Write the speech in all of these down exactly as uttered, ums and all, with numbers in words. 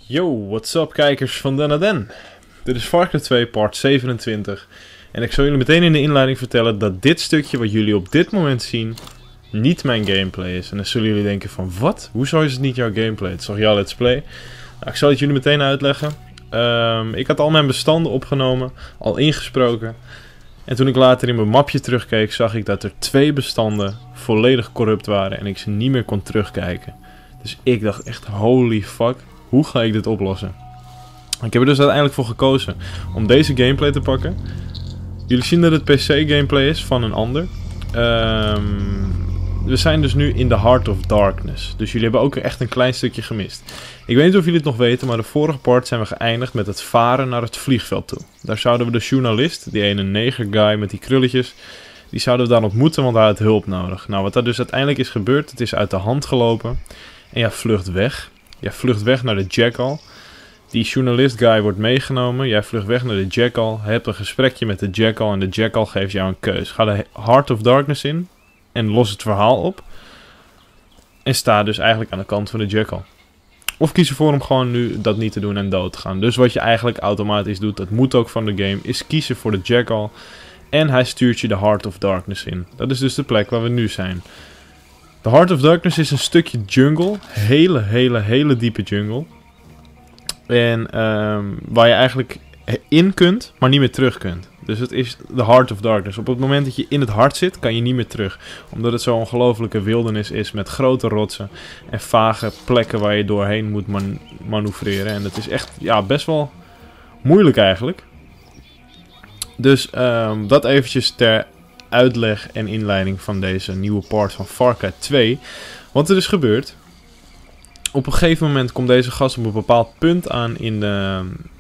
Yo, what's up kijkers van Den Den. Dit is Far Cry twee part zevenentwintig. En ik zal jullie meteen in de inleiding vertellen dat dit stukje wat jullie op dit moment zien niet mijn gameplay is. En dan zullen jullie denken van wat? Hoezo is het niet jouw gameplay? Het is toch jouw let's play? Nou, ik zal het jullie meteen uitleggen. Um, ik had al mijn bestanden opgenomen, al ingesproken. En toen ik later in mijn mapje terugkeek, zag ik dat er twee bestanden volledig corrupt waren en ik ze niet meer kon terugkijken. Dus ik dacht echt, holy fuck, hoe ga ik dit oplossen? Ik heb er dus uiteindelijk voor gekozen om deze gameplay te pakken. Jullie zien dat het P C gameplay is van een ander. Um, we zijn dus nu in the Heart of Darkness. Dus jullie hebben ook echt een klein stukje gemist. Ik weet niet of jullie het nog weten, maar de vorige part zijn we geëindigd met het varen naar het vliegveld toe. Daar zouden we de journalist, die ene neger guy met die krulletjes, die zouden we daar ontmoeten, want hij had hulp nodig. Nou, wat daar dus uiteindelijk is gebeurd, het is uit de hand gelopen. En jij vlucht weg. Jij vlucht weg naar de Jackal. Die journalist guy wordt meegenomen. Jij vlucht weg naar de Jackal. Je hebt een gesprekje met de Jackal en de Jackal geeft jou een keus. Ga de Heart of Darkness in en los het verhaal op. En sta dus eigenlijk aan de kant van de Jackal. Of kies ervoor om gewoon nu dat niet te doen en dood te gaan. Dus wat je eigenlijk automatisch doet, dat moet ook van de game, is kiezen voor de Jackal. En hij stuurt je de Heart of Darkness in. Dat is dus de plek waar we nu zijn. De Heart of Darkness is een stukje jungle. Hele, hele, hele diepe jungle. En um, waar je eigenlijk in kunt, maar niet meer terug kunt. Dus het is de Heart of Darkness. Op het moment dat je in het hart zit, kan je niet meer terug. Omdat het zo'n ongelofelijke wildernis is met grote rotsen en vage plekken waar je doorheen moet man manoeuvreren. En het is echt ja, best wel moeilijk eigenlijk. Dus um, dat eventjes ter uitleg en inleiding van deze nieuwe part van Far Cry twee. Wat er dus gebeurt. Op een gegeven moment komt deze gast op een bepaald punt aan in de,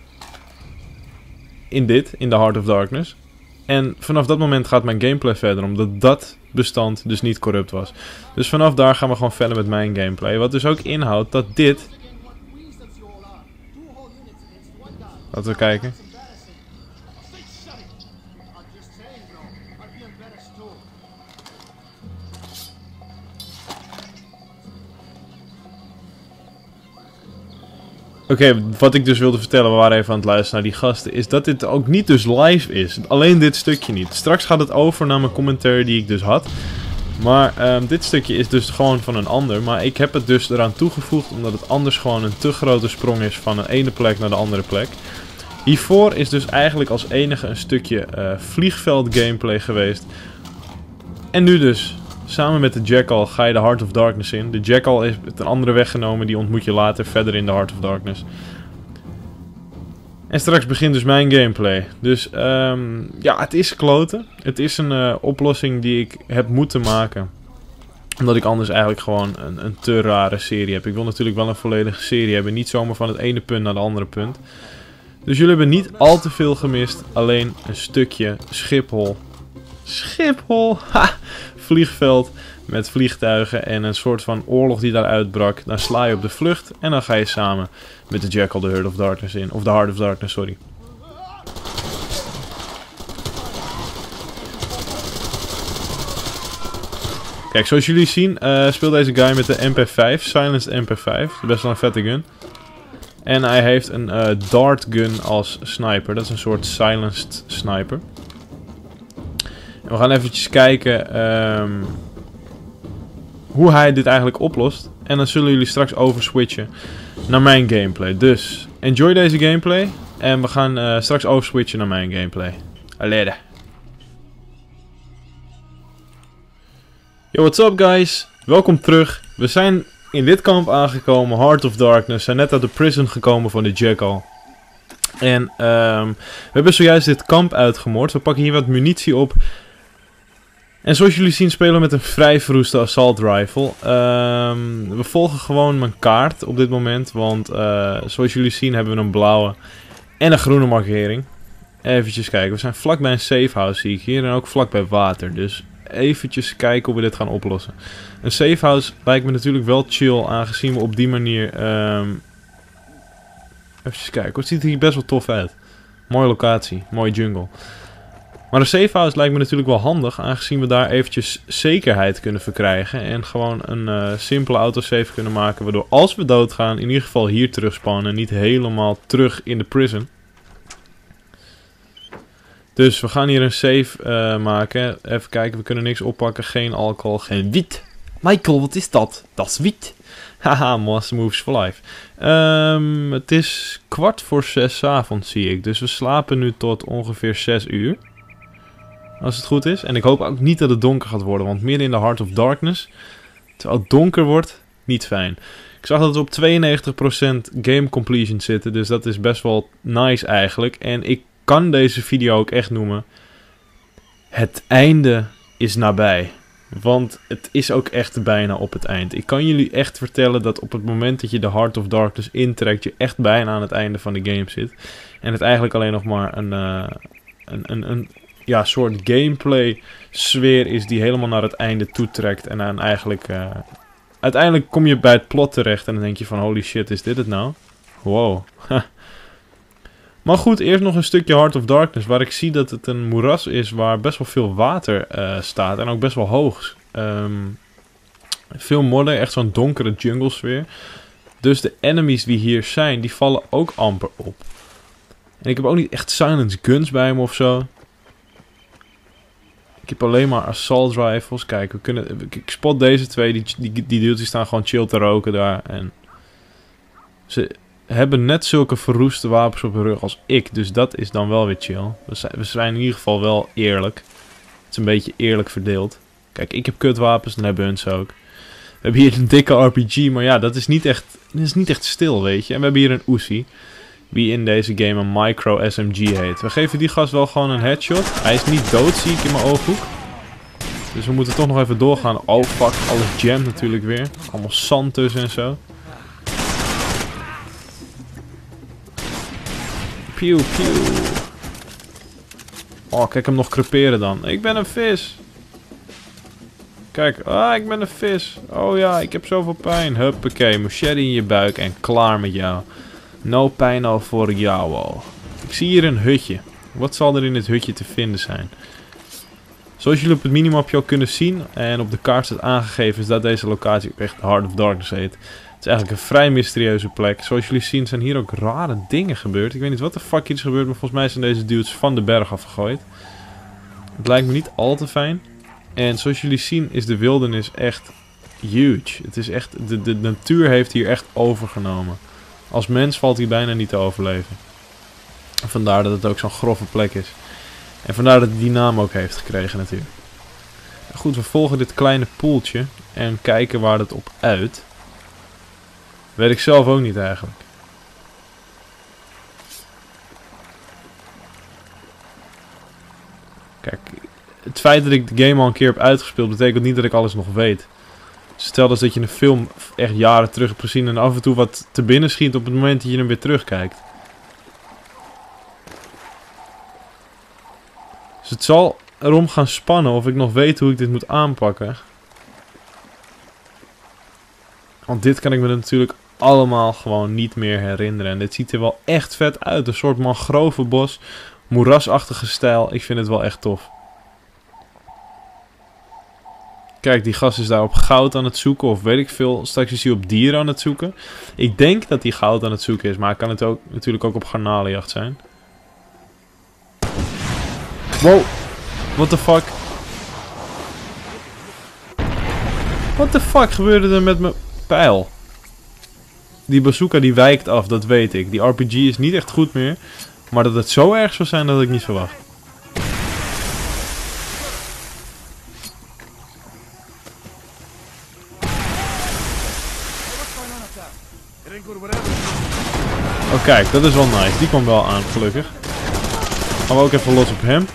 in dit, in de Heart of Darkness. En vanaf dat moment gaat mijn gameplay verder, omdat dat bestand dus niet corrupt was. Dus vanaf daar gaan we gewoon verder met mijn gameplay. Wat dus ook inhoudt dat dit... Laten we kijken. Oké, okay, wat ik dus wilde vertellen, we waren even aan het luisteren naar die gasten, is dat dit ook niet dus live is. Alleen dit stukje niet. Straks gaat het over naar mijn commentary die ik dus had. Maar um, dit stukje is dus gewoon van een ander. Maar ik heb het dus eraan toegevoegd omdat het anders gewoon een te grote sprong is van een ene plek naar de andere plek. Hiervoor is dus eigenlijk als enige een stukje uh, vliegveld gameplay geweest. En nu dus... Samen met de Jackal ga je de Heart of Darkness in. De Jackal is een andere weg genomen, die ontmoet je later verder in de Heart of Darkness. En straks begint dus mijn gameplay. Dus um, ja, het is kloten. Het is een uh, oplossing die ik heb moeten maken. Omdat ik anders eigenlijk gewoon een, een te rare serie heb. Ik wil natuurlijk wel een volledige serie hebben. Niet zomaar van het ene punt naar het andere punt. Dus jullie hebben niet al te veel gemist. Alleen een stukje Schiphol. Schiphol! Ha! Vliegveld met vliegtuigen en een soort van oorlog die daar uitbrak. Dan sla je op de vlucht en dan ga je samen met de Jackal de Heart of Darkness in. Of de Heart of Darkness, sorry. Kijk, zoals jullie zien uh, speelt deze guy met de M P vijf, Silenced M P vijf. Best wel een vette gun. En hij heeft een uh, dart gun als sniper. Dat is een soort silenced sniper. En we gaan eventjes kijken um, hoe hij dit eigenlijk oplost. En dan zullen jullie straks overswitchen naar mijn gameplay. Dus enjoy deze gameplay. En we gaan uh, straks overswitchen naar mijn gameplay. Allee. Yo, what's up guys? Welkom terug. We zijn in dit kamp aangekomen. Heart of Darkness. We zijn net uit de prison gekomen van de Jackal. En um, we hebben zojuist dit kamp uitgemoord. We pakken hier wat munitie op. En zoals jullie zien spelen we met een vrij verroeste assault rifle. Um, we volgen gewoon mijn kaart op dit moment. Want uh, zoals jullie zien hebben we een blauwe en een groene markering. Eventjes kijken. We zijn vlakbij een safe house zie ik hier. En ook vlakbij water. Dus eventjes kijken hoe we dit gaan oplossen. Een safe house lijkt me natuurlijk wel chill. Aangezien we op die manier... Um, eventjes kijken. Het ziet er hier best wel tof uit. Mooie locatie. Mooie jungle. Maar een safe house lijkt me natuurlijk wel handig, aangezien we daar eventjes zekerheid kunnen verkrijgen. En gewoon een uh, simpele autosave kunnen maken, waardoor als we doodgaan, in ieder geval hier terugspannen en niet helemaal terug in de prison. Dus we gaan hier een save uh, maken. Even kijken, we kunnen niks oppakken. Geen alcohol, geen wiet. Michael, wat is dat? Dat is wiet. Haha, Monster Moves for Life. Um, het is kwart voor zes 's avonds, zie ik. Dus we slapen nu tot ongeveer zes uur. Als het goed is. En ik hoop ook niet dat het donker gaat worden. Want midden in de Heart of Darkness, terwijl het donker wordt, niet fijn. Ik zag dat we op tweeënnegentig procent game completion zitten. Dus dat is best wel nice eigenlijk. En ik kan deze video ook echt noemen: het einde is nabij. Want het is ook echt bijna op het eind. Ik kan jullie echt vertellen dat op het moment dat je de Heart of Darkness intrekt, je echt bijna aan het einde van de game zit. En het eigenlijk alleen nog maar een, uh, een, een, een ja, soort gameplay sfeer is die helemaal naar het einde toetrekt. En dan eigenlijk Uh, uiteindelijk kom je bij het plot terecht en dan denk je van holy shit, is dit het nou? Wow. Maar goed, eerst nog een stukje Heart of Darkness, waar ik zie dat het een moeras is waar best wel veel water uh, staat en ook best wel hoog. Um, veel modder, echt zo'n donkere jungle sfeer. Dus de enemies die hier zijn, die vallen ook amper op. En ik heb ook niet echt silence guns bij me of zo. Ik heb alleen maar assault rifles. Kijk, we kunnen, ik spot deze twee, die, die, die dudes die staan gewoon chill te roken daar. En ze hebben net zulke verroeste wapens op hun rug als ik. Dus dat is dan wel weer chill. We zijn, we zijn in ieder geval wel eerlijk. Het is een beetje eerlijk verdeeld. Kijk, ik heb kutwapens, dan hebben hun ze ook. We hebben hier een dikke R P G, maar ja, dat is niet echt, dat is niet echt stil, weet je. En we hebben hier een Uzi, wie in deze game een Micro S M G heet. We geven die gast wel gewoon een headshot. Hij is niet dood, zie ik in mijn ooghoek. Dus we moeten toch nog even doorgaan. Oh fuck, alles jam natuurlijk weer. Allemaal zand tussen en zo. Pew, pew. Oh, kijk hem nog creperen dan. Ik ben een vis. Kijk, ah, ik ben een vis. Oh ja, ik heb zoveel pijn. Huppakee, machete in je buik en klaar met jou. No pijn al voor jou al. Ik zie hier een hutje. Wat zal er in dit hutje te vinden zijn? Zoals jullie op het minimapje al kunnen zien en op de kaart staat aangegeven, is dat deze locatie ook echt Heart of Darkness heet. Het is eigenlijk een vrij mysterieuze plek. Zoals jullie zien zijn hier ook rare dingen gebeurd. Ik weet niet wat de fuck hier is gebeurd, maar volgens mij zijn deze dudes van de berg afgegooid. Het lijkt me niet al te fijn. En zoals jullie zien is de wildernis echt huge. Het is echt, de, de natuur heeft hier echt overgenomen. Als mens valt hij bijna niet te overleven. Vandaar dat het ook zo'n grove plek is. En vandaar dat hij die naam ook heeft gekregen natuurlijk. Goed, we volgen dit kleine poeltje. En kijken waar het op uit. Weet ik zelf ook niet eigenlijk. Kijk, het feit dat ik de game al een keer heb uitgespeeld betekent niet dat ik alles nog weet. Stel dus dat je een film echt jaren terug hebt gezien en af en toe wat te binnen schiet op het moment dat je hem weer terugkijkt. Dus het zal erom gaan spannen of ik nog weet hoe ik dit moet aanpakken. Want dit kan ik me natuurlijk allemaal gewoon niet meer herinneren. En dit ziet er wel echt vet uit. Een soort mangrovenbos, moerasachtige stijl. Ik vind het wel echt tof. Kijk, die gast is daar op goud aan het zoeken. Of weet ik veel. Straks is hij op dieren aan het zoeken. Ik denk dat hij goud aan het zoeken is. Maar kan het ook natuurlijk ook op garnalenjacht zijn. Wow. What the fuck? What the fuck gebeurde er met mijn pijl? Die bazooka die wijkt af, dat weet ik. Die R P G is niet echt goed meer. Maar dat het zo erg zou zijn, dat had ik niet verwacht. Oh kijk, dat is wel nice. Die kwam wel aan, gelukkig. Gaan we ook even los op hem.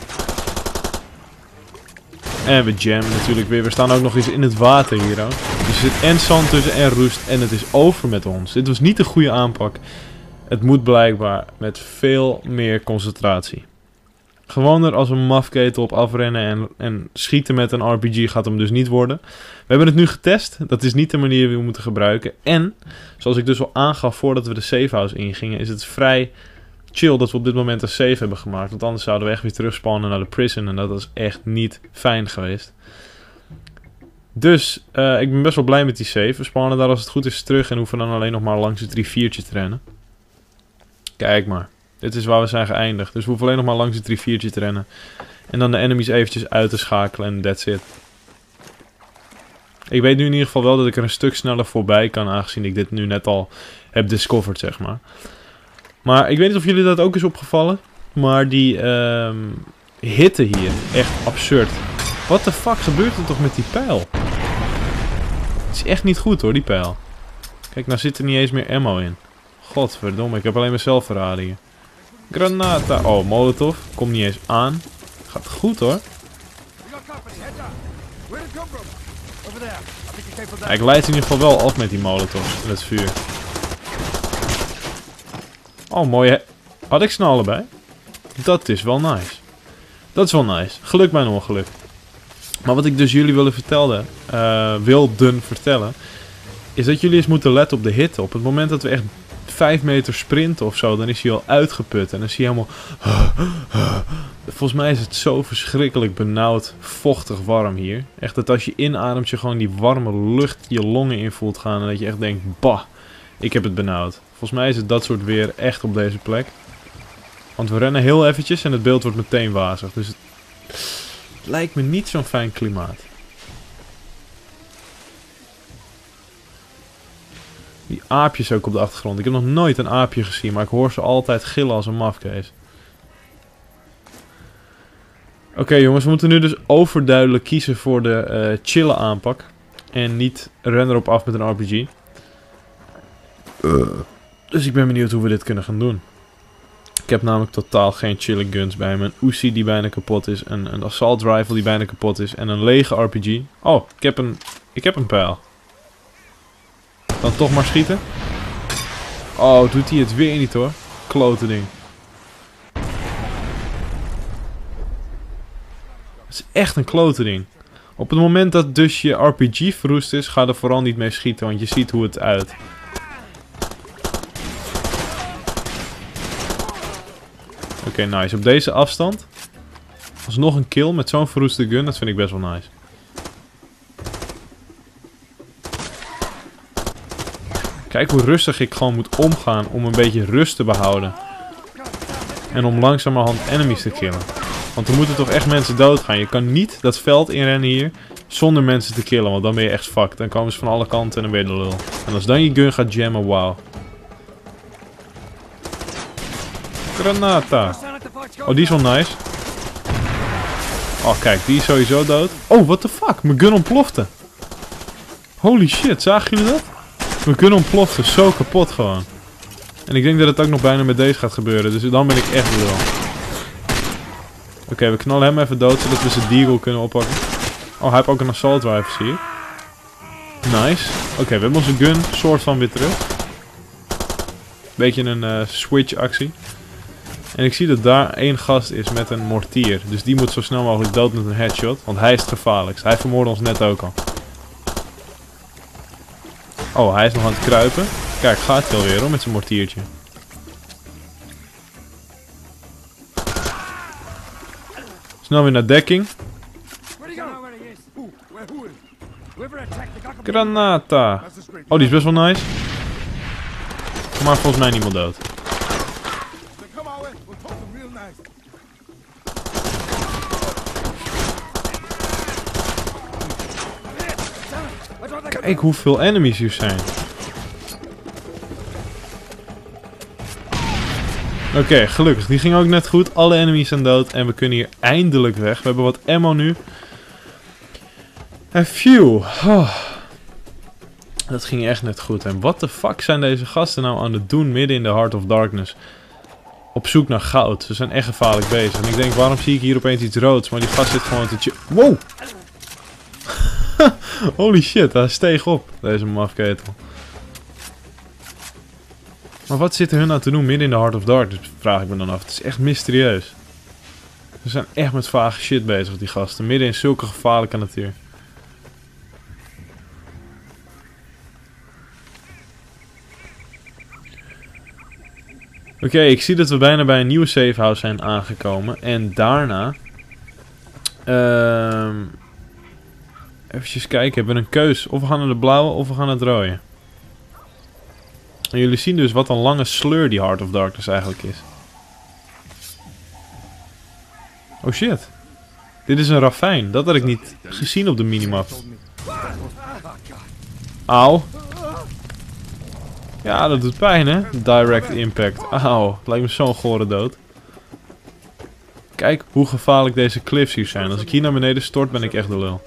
En we jammen natuurlijk weer. We staan ook nog eens in het water hier ook. Dus er zit en zand tussen en roest. En het is over met ons. Dit was niet de goede aanpak. Het moet blijkbaar met veel meer concentratie. Gewoon er als een mafketel op afrennen en, en schieten met een R P G gaat hem dus niet worden. We hebben het nu getest. Dat is niet de manier die we moeten gebruiken. En, zoals ik dus al aangaf voordat we de safehouse ingingen, is het vrij chill dat we op dit moment een save hebben gemaakt. Want anders zouden we echt weer terugspawnen naar de prison. En dat is echt niet fijn geweest. Dus uh, ik ben best wel blij met die save. We spawnen daar als het goed is terug. En hoeven dan alleen nog maar langs het riviertje te rennen. Kijk maar. Dit is waar we zijn geëindigd. Dus we hoeven alleen nog maar langs het riviertje te rennen. En dan de enemies eventjes uit te schakelen. En that's it. Ik weet nu in ieder geval wel dat ik er een stuk sneller voorbij kan. Aangezien ik dit nu net al heb discovered, zeg maar. Maar ik weet niet of jullie dat ook is opgevallen. Maar die um, hitte hier. Echt absurd. What the fuck gebeurt er toch met die pijl? Het is echt niet goed hoor, die pijl. Kijk, nou zit er niet eens meer ammo in. Godverdomme, ik heb alleen maar zelfverraden hier. Granata. Oh, molotov. Komt niet eens aan. Gaat goed hoor. Ja, ik leid in ieder geval wel af met die molotov en het vuur. Oh, mooi. Had ik ze nou allebei? Dat is wel nice. Dat is wel nice. Geluk bij een ongeluk. Maar wat ik dus jullie wilde vertellen, uh, wilden vertellen, is dat jullie eens moeten letten op de hitte. Op het moment dat we echt vijf meter sprinten of zo, dan is hij al uitgeput. En dan zie je helemaal... Volgens mij is het zo verschrikkelijk benauwd, vochtig warm hier. Echt dat als je inademt, je gewoon die warme lucht je longen in voelt gaan. En dat je echt denkt, bah, ik heb het benauwd. Volgens mij is het dat soort weer echt op deze plek. Want we rennen heel eventjes en het beeld wordt meteen wazig. Dus het lijkt me niet zo'n fijn klimaat. Die aapjes ook op de achtergrond. Ik heb nog nooit een aapje gezien, maar ik hoor ze altijd gillen als een mafkees. Oké okay, jongens, we moeten nu dus overduidelijk kiezen voor de uh, chille aanpak. En niet rennen erop af met een R P G. Uh. Dus ik ben benieuwd hoe we dit kunnen gaan doen. Ik heb namelijk totaal geen chille guns bij me. Een Uzi die bijna kapot is. Een, een assault rifle die bijna kapot is. En een lege R P G. Oh, ik heb een, ik heb een pijl. Dan toch maar schieten. Oh, doet hij het weer niet hoor. Klote ding. Het is echt een klote ding. Op het moment dat dus je R P G verroest is, ga er vooral niet mee schieten. Want je ziet hoe het uit. Oké, okay, nice. Op deze afstand. Alsnog een kill met zo'n verroeste gun. Dat vind ik best wel nice. Kijk hoe rustig ik gewoon moet omgaan om een beetje rust te behouden. En om langzamerhand enemies te killen. Want er moeten toch echt mensen doodgaan. Je kan niet dat veld inrennen hier zonder mensen te killen. Want dan ben je echt fucked. Dan komen ze van alle kanten en dan ben je de lul. En als dan je gun gaat jammen, wauw. Granata. Oh, die is wel nice. Oh, kijk, die is sowieso dood. Oh, what the fuck? Mijn gun ontplofte. Holy shit, zagen jullie dat? Mijn gun ontplofte, zo kapot gewoon. En ik denk dat het ook nog bijna met deze gaat gebeuren. Dus dan ben ik echt lul. Oké, okay, we knallen hem even dood, zodat we zijn deagle kunnen oppakken. Oh, hij heeft ook een assault rifle, zie je. Nice. Oké, okay, we hebben onze gun soort van weer terug. Beetje een uh, switch actie. En ik zie dat daar één gast is met een mortier. Dus die moet zo snel mogelijk dood met een headshot. Want hij is het gevaarlijkst. Hij vermoordde ons net ook al. Oh, hij is nog aan het kruipen. Kijk, gaat hij alweer hoor, met zijn mortiertje. Snel weer naar dekking. Granata. Oh, die is best wel nice. Maar volgens mij niemand dood. Kijk hoeveel enemies hier zijn. Oké, okay, gelukkig. Die ging ook net goed. Alle enemies zijn dood. En we kunnen hier eindelijk weg. We hebben wat ammo nu. En phew. Oh. Dat ging echt net goed. En what the fuck zijn deze gasten nou aan het doen midden in de Heart of Darkness? Op zoek naar goud. Ze zijn echt gevaarlijk bezig. En ik denk, waarom zie ik hier opeens iets roods? Maar die gast zit gewoon te ch- Wow! Holy shit, hij steeg op. Deze mafketel. Maar wat zitten hun nou te doen midden in de Heart of Darkness? Vraag ik me dan af. Het is echt mysterieus. Ze zijn echt met vage shit bezig, die gasten. Midden in zulke gevaarlijke natuur. Oké, okay, ik zie dat we bijna bij een nieuwe safehouse zijn aangekomen. En daarna... Uh, even kijken, hebben we een keus. Of we gaan naar de blauwe of we gaan naar het rode. En jullie zien dus wat een lange sleur die Heart of Darkness eigenlijk is. Oh shit. Dit is een ravijn. Dat had ik niet gezien op de minimap. Auw. Ja, dat doet pijn, hè? Direct impact. Auw. Het lijkt me zo'n gore dood. Kijk hoe gevaarlijk deze cliffs hier zijn. Als ik hier naar beneden stort, ben ik echt de lul.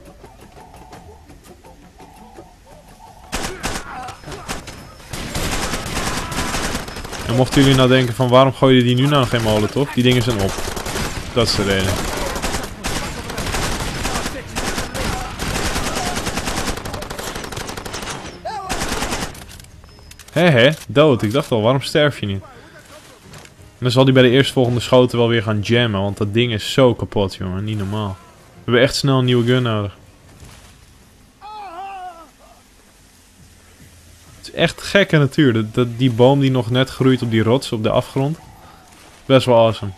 En mochten jullie nou denken van waarom gooi je die nu nou geen molotov? Die dingen zijn op. Dat is de reden. Hé hé, dood. Ik dacht al, waarom sterf je niet? En dan zal hij bij de eerstvolgende schoten wel weer gaan jammen. Want dat ding is zo kapot, jongen. Niet normaal. We hebben echt snel een nieuwe gun nodig. Het is echt gekke natuur. Dat, dat, die boom die nog net groeit op die rots, op de afgrond. Best wel awesome.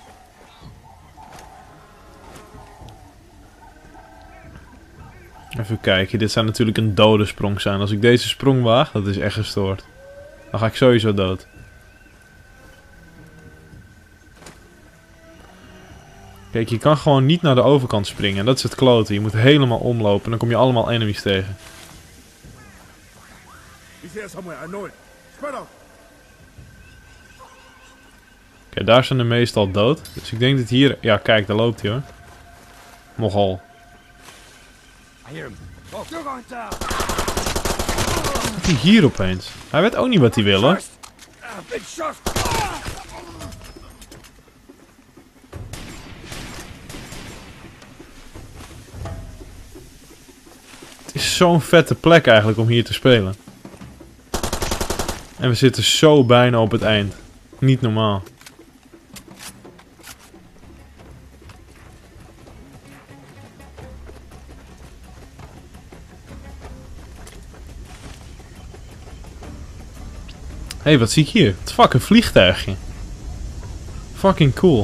Even kijken. Dit zou natuurlijk een dode sprong zijn. Als ik deze sprong waag, dat is echt gestoord. Dan ga ik sowieso dood. Kijk, je kan gewoon niet naar de overkant springen. En dat is het kloten. Je moet helemaal omlopen. En dan kom je allemaal enemies tegen. Oké, daar zijn de meestal dood. Dus ik denk dat hier... Ja, kijk, daar loopt hij hoor. Nogal. Wat hij hier opeens? Hij weet ook niet wat hij wil hoor. Het is zo'n vette plek eigenlijk om hier te spelen. En we zitten zo bijna op het eind. Niet normaal. Hé, hey, wat zie ik hier? Het is fuck, een vliegtuigje. Fucking cool.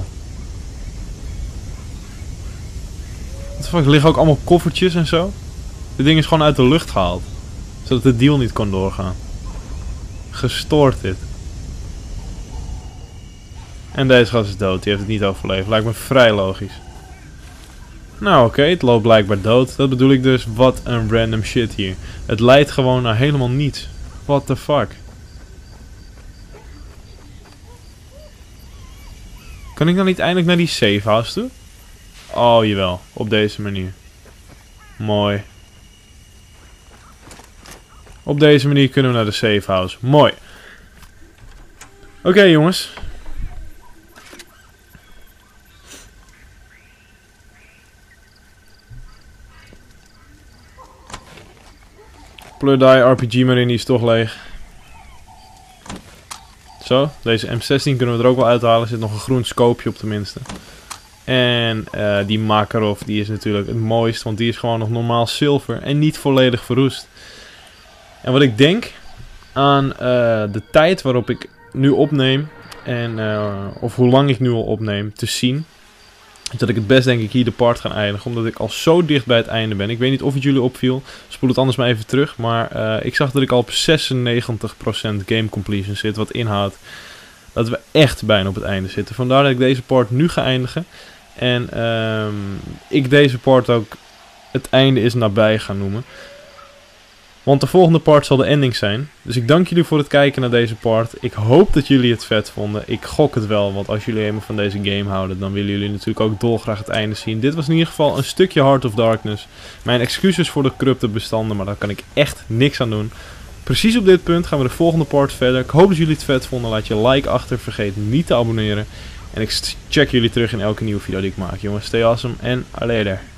Wat fuck, er liggen ook allemaal koffertjes en zo. Dit ding is gewoon uit de lucht gehaald. Zodat de deal niet kon doorgaan. Gestoord dit. En deze gast is dood, die heeft het niet overleefd. Lijkt me vrij logisch. Nou oké, okay, het loopt blijkbaar dood. Dat bedoel ik dus, wat een random shit hier. Het leidt gewoon naar helemaal niets. What the fuck. Kan ik dan niet eindelijk naar die safehouse toe? Oh jawel, op deze manier. Mooi. Op deze manier kunnen we naar de safehouse. Mooi. Oké okay, jongens. Pleur die R P G maar in, die is toch leeg. Zo, deze M zestien kunnen we er ook wel uithalen. Er zit nog een groen scopeje op tenminste. En uh, die Makarov, die is natuurlijk het mooist. Want die is gewoon nog normaal zilver en niet volledig verroest. En wat ik denk aan uh, de tijd waarop ik nu opneem. En, uh, of hoe lang ik nu al opneem te zien. Dat ik het best denk ik hier de part ga eindigen. Omdat ik al zo dicht bij het einde ben. Ik weet niet of het jullie opviel. Spoel het anders maar even terug. Maar uh, ik zag dat ik al op zesennegentig procent game completion zit. Wat inhoudt dat we echt bijna op het einde zitten. Vandaar dat ik deze part nu ga eindigen. En uh, ik deze part ook het einde is nabij ga noemen. Want de volgende part zal de ending zijn. Dus ik dank jullie voor het kijken naar deze part. Ik hoop dat jullie het vet vonden. Ik gok het wel, want als jullie helemaal van deze game houden, dan willen jullie natuurlijk ook dolgraag het einde zien. Dit was in ieder geval een stukje Heart of Darkness. Mijn excuses voor de corrupte bestanden, maar daar kan ik echt niks aan doen. Precies op dit punt gaan we de volgende part verder. Ik hoop dat jullie het vet vonden. Laat je like achter. Vergeet niet te abonneren. En ik check jullie terug in elke nieuwe video die ik maak. Jongens, stay awesome en later.